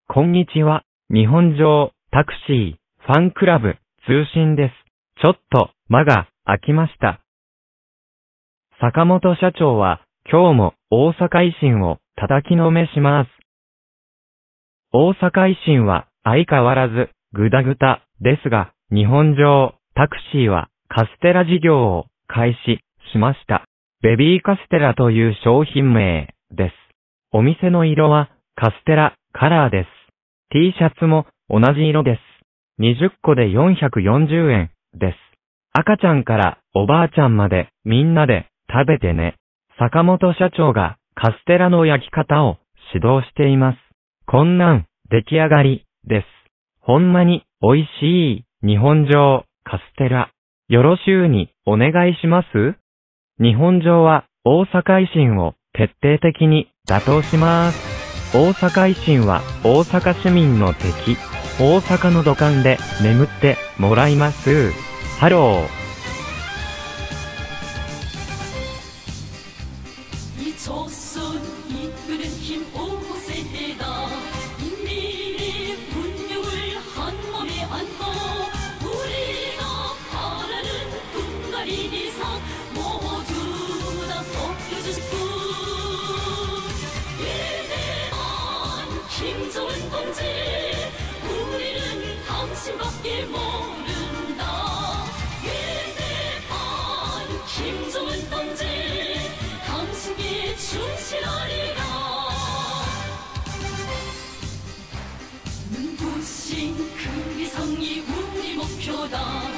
こんにちは。日本上タクシーファンクラブ通信です。ちょっと間が空きました。坂本社長は今日も大阪維新を叩きのめします。大阪維新は相変わらずグダグダですが、日本上タクシーはカステラ事業を開始しました。ベビーカステラという商品名です。お店の色はカステラカラーです。T シャツも同じ色です。20個で440円です。赤ちゃんからおばあちゃんまでみんなで食べてね。坂本社長がカステラの焼き方を指導しています。こんなん出来上がりです。ほんまに美味しい日本上カステラ。よろしゅうにお願いします。日本上は大阪維新を徹底的に打倒します。大阪維新は大阪市民の敵。大阪の土管で眠ってもらいます。ハロー。 당신밖에 모른다. 위대한 김정은 동지, 당신께 충실하리라. 눈부신 그 위상이 우리 목표다.